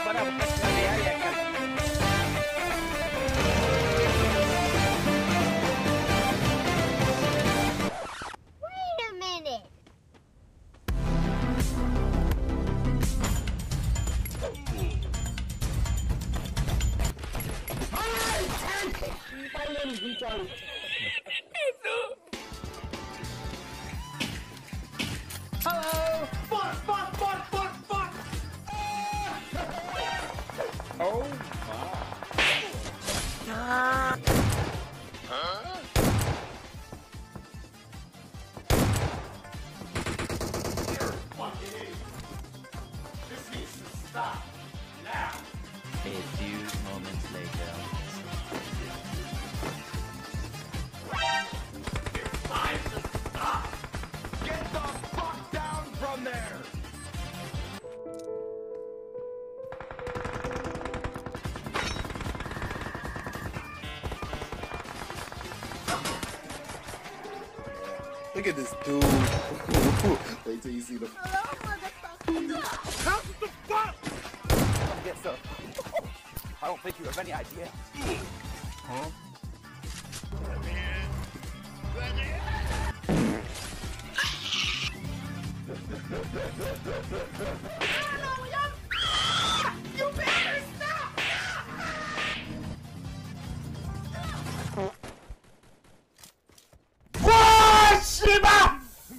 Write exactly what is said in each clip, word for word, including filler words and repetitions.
para buscarle área acá. Wait a minute. Hello! Fuck, fuck, fuck, fuck, fuck! Oh my. Huh? This needs to stop now. A few moments later. It's time to stop. Get the fuck down from there. Look at this dude. Wait till you see the. How the fuck? Yes, sir. I don't think you have any idea. Huh? You better stop! What, Shiba?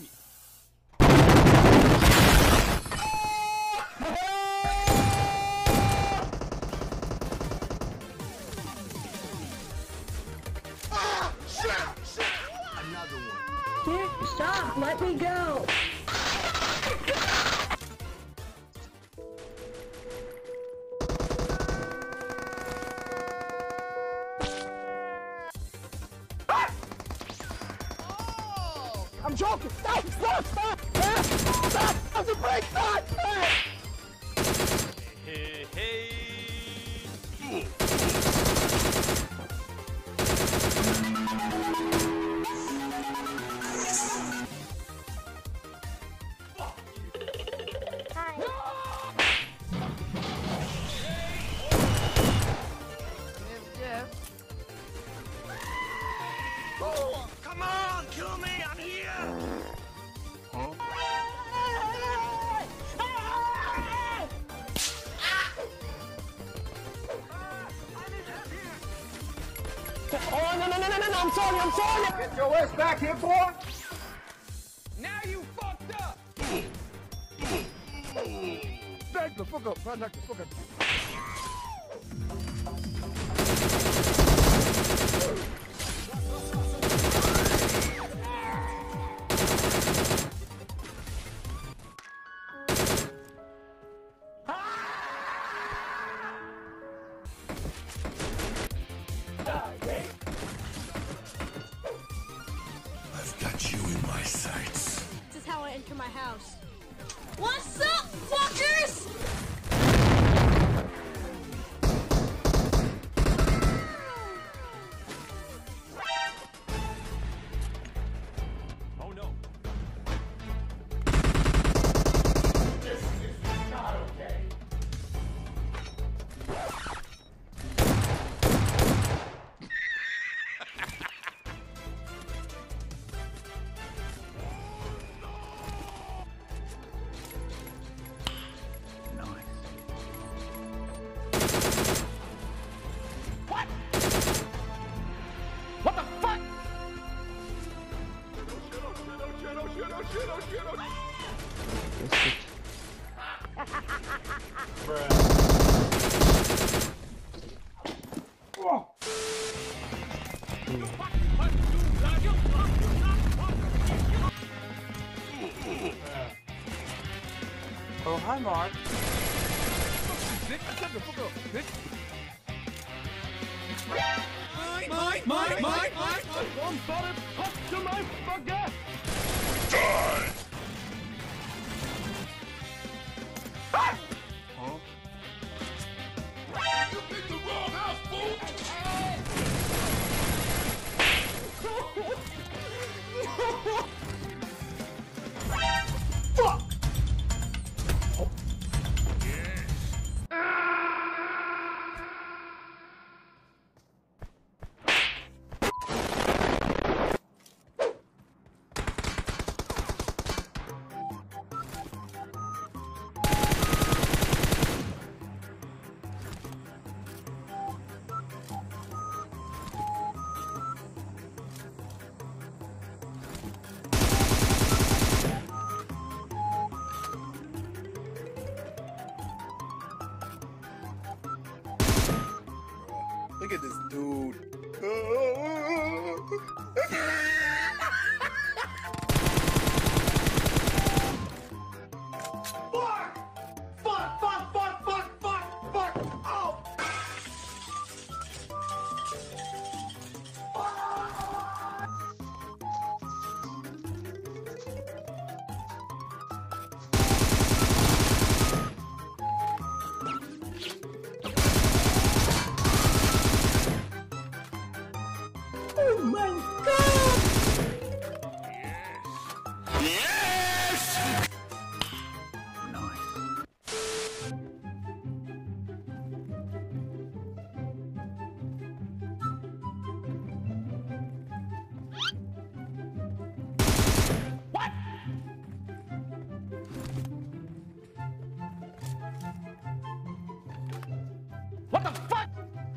Dude, stop! Let me go! I'm joking! Stop! Stop! Stop! Stop! Stop! Stop the brake! Stop! Stop! Hey, hey. Oh, come on, kill me! I'm here. Huh? Oh, no, no, no, no, no, no, I'm sorry, I'm sorry! Get your ass back here, boy! Now you fucked up! Back the fuck up, back the fuck up. I've got you in my sights. This is how I enter my house. What's up, fuckers? Oh no. This is not okay. What? What the fuck? Whoa. Oh, hi, Mark. Bitch, shut the fuck up, bitch. Mine, mine, mine, mine, mine. One solid puck to my fucker. Die! Ah! Huh? You picked the wrong house, fool! Fuck! Yes. Look at this dude. Fuck! Fuck, fuck, fuck, fuck, fuck, fuck! Oh! Oh my god! Yes! What the fuck?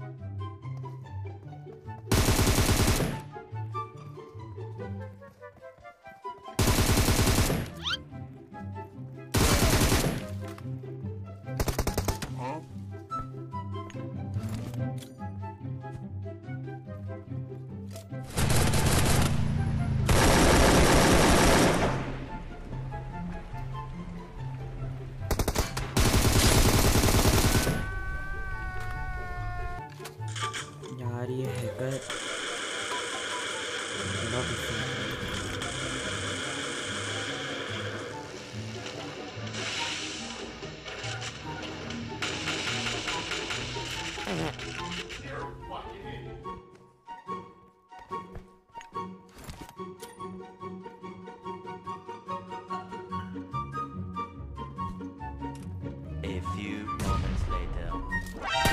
यार ये hacker A few moments later.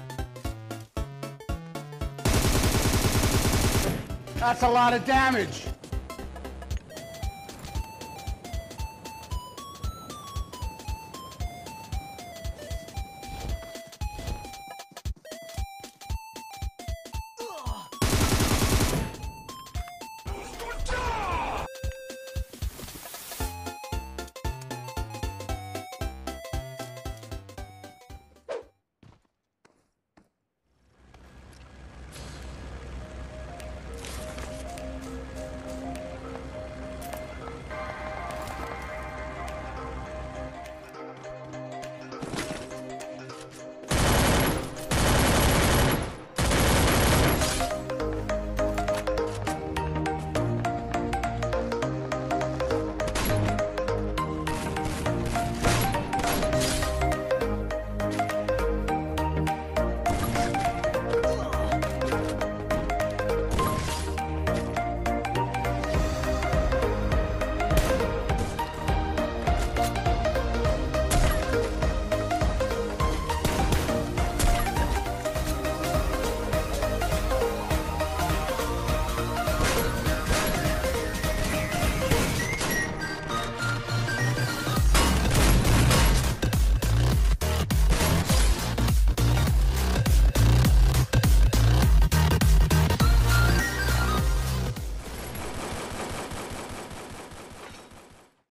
That's a lot of damage.